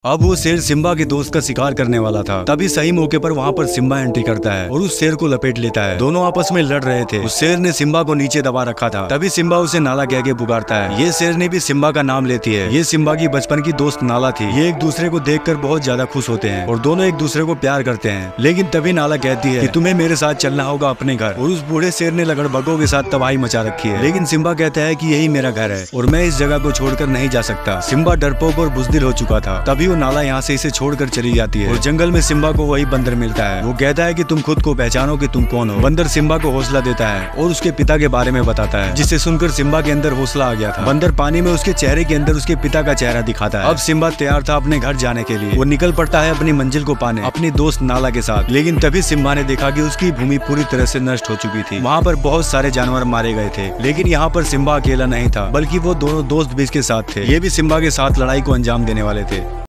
अब वो शेर सिम्बा के दोस्त का शिकार करने वाला था। तभी सही मौके पर वहाँ पर सिम्बा एंट्री करता है और उस शेर को लपेट लेता है। दोनों आपस में लड़ रहे थे। उस शेर ने सिम्बा को नीचे दबा रखा था। तभी सिम्बा उसे नाला कह के पुकारता है। ये शेर ने भी सिम्बा का नाम लेती है। ये सिम्बा की बचपन की दोस्त नाला थी। ये एक दूसरे को देखकर बहुत ज्यादा खुश होते हैं और दोनों एक दूसरे को प्यार करते हैं। लेकिन तभी नाला कहती है कि तुम्हें मेरे साथ चलना होगा अपने घर। और उस बूढ़े शेर ने लगड़बगों के साथ तबाही मचा रखी है। लेकिन सिम्बा कहता है कि यही मेरा घर है और मैं इस जगह को छोड़कर नहीं जा सकता। सिम्बा डरपोक और बुज़दिल हो चुका था। तभी वो नाला यहाँ से छोड़कर चली जाती है और जंगल में सिम्बा को वही बंदर मिलता है। वो कहता है कि तुम खुद को पहचानो कि तुम कौन हो। बंदर सिम्बा को हौसला देता है और उसके पिता के बारे में बताता है, जिसे सुनकर सिम्बा के अंदर हौसला आ गया था। बंदर पानी में उसके चेहरे के अंदर उसके पिता का चेहरा दिखाता है। अब सिम्बा तैयार था अपने घर जाने के लिए। वो निकल पड़ता है अपनी मंजिल को पाने अपनी दोस्त नाला के साथ। लेकिन तभी सिम्बा ने देखा कि उसकी भूमि पूरी तरह से नष्ट हो चुकी थी। वहाँ पर बहुत सारे जानवर मारे गए थे। लेकिन यहाँ पर सिम्बा अकेला नहीं था, बल्कि वो दोनों दोस्त भी इसके साथ थे। ये भी सिम्बा के साथ लड़ाई को अंजाम देने वाले थे।